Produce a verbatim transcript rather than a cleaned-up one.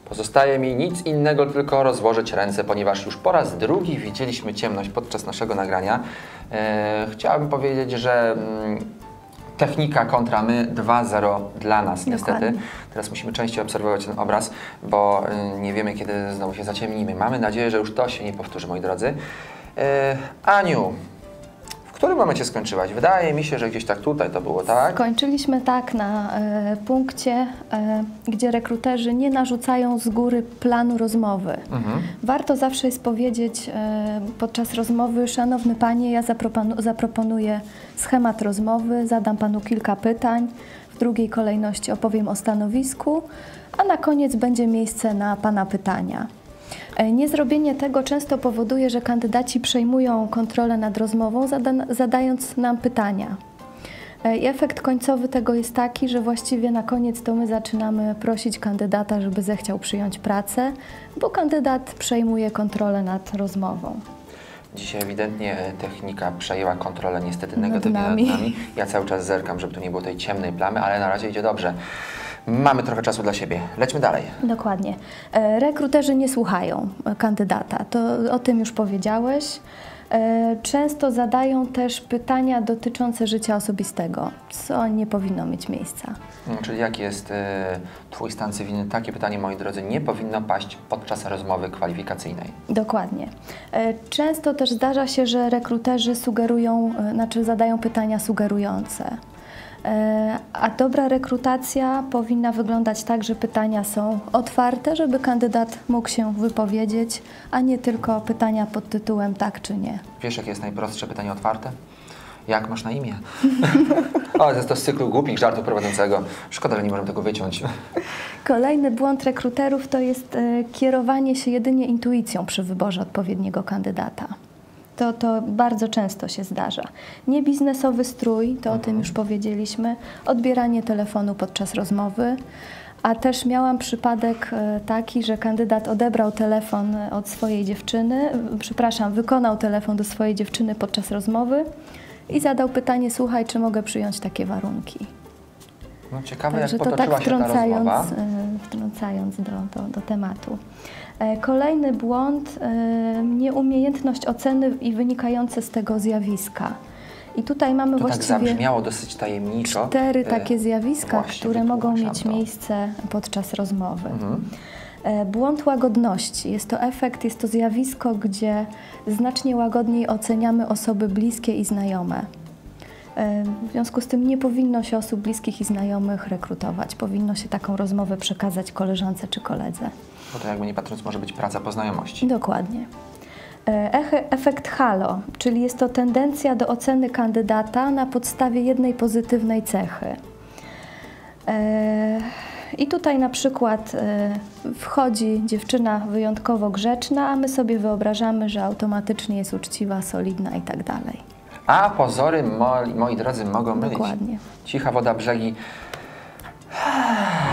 Pozostaje mi nic innego, tylko rozłożyć ręce, ponieważ już po raz drugi widzieliśmy ciemność podczas naszego nagrania. E, chciałbym powiedzieć, że mm, technika kontra my dwa zero dla nas niestety. Dokładnie. Teraz musimy częściej obserwować ten obraz, bo y, nie wiemy, kiedy znowu się zaciemnimy. Mamy nadzieję, że już to się nie powtórzy, moi drodzy. E, Aniu, w którym momencie skończyłaś? Wydaje mi się, że gdzieś tak tutaj to było, tak? Skończyliśmy tak na e, punkcie, e, gdzie rekruterzy nie narzucają z góry planu rozmowy. Mhm. Warto zawsze jest powiedzieć e, podczas rozmowy: szanowny panie, ja zaproponu zaproponuję schemat rozmowy, zadam panu kilka pytań, w drugiej kolejności opowiem o stanowisku, a na koniec będzie miejsce na pana pytania. Niezrobienie tego często powoduje, że kandydaci przejmują kontrolę nad rozmową, zada zadając nam pytania. I efekt końcowy tego jest taki, że właściwie na koniec to my zaczynamy prosić kandydata, żeby zechciał przyjąć pracę, bo kandydat przejmuje kontrolę nad rozmową. Dzisiaj ewidentnie technika przejęła kontrolę niestety Nad negatywnie nad nami. nami. Ja cały czas zerkam, żeby tu nie było tej ciemnej plamy, ale na razie idzie dobrze. Mamy trochę czasu dla siebie. Lećmy dalej. Dokładnie. E, Rekruterzy nie słuchają kandydata, to o tym już powiedziałeś. E, Często zadają też pytania dotyczące życia osobistego, co nie powinno mieć miejsca. Hmm, Czyli jaki jest e, Twój stan cywilny? Takie pytanie, moi drodzy, nie powinno paść podczas rozmowy kwalifikacyjnej. Dokładnie. E, Często też zdarza się, że rekruterzy sugerują, e, znaczy zadają pytania sugerujące. E, A dobra rekrutacja powinna wyglądać tak, że pytania są otwarte, żeby kandydat mógł się wypowiedzieć, a nie tylko pytania pod tytułem tak czy nie. Wiesz, jakie jest najprostsze pytanie otwarte? Jak masz na imię? O, to jest to z cyklu głupich żartów prowadzącego. Szkoda, że nie możemy tego wyciąć. Kolejny błąd rekruterów to jest e, kierowanie się jedynie intuicją przy wyborze odpowiedniego kandydata. To, to bardzo często się zdarza. Niebiznesowy strój, to o tym już powiedzieliśmy, odbieranie telefonu podczas rozmowy, a też miałam przypadek e, taki, że kandydat odebrał telefon od swojej dziewczyny, przepraszam, wykonał telefon do swojej dziewczyny podczas rozmowy i zadał pytanie: słuchaj, czy mogę przyjąć takie warunki? No, ciekawe, Także jak to potoczyła tak się ta wtrącając, rozmowa. e, wtrącając do, do, do tematu. E, Kolejny błąd, e, nieumiejętność oceny i wynikające z tego zjawiska. I tutaj mamy To tak właściwie zabrzmiało dosyć tajemniczo. cztery E, takie zjawiska, właśnie, które mogą wytłumaczam mieć to. miejsce podczas rozmowy. Mhm. E, Błąd łagodności. Jest to efekt, jest to zjawisko, gdzie znacznie łagodniej oceniamy osoby bliskie i znajome. E, W związku z tym nie powinno się osób bliskich i znajomych rekrutować. Powinno się taką rozmowę przekazać koleżance czy koledze. Bo to jakby nie patrząc może być praca po znajomości. Dokładnie. E, eche- Efekt halo, czyli jest to tendencja do oceny kandydata na podstawie jednej pozytywnej cechy. E, I tutaj na przykład e, wchodzi dziewczyna wyjątkowo grzeczna, a my sobie wyobrażamy, że automatycznie jest uczciwa, solidna i tak dalej. A pozory, moi, moi drodzy, mogą mylić. Dokładnie. Cicha woda brzegi.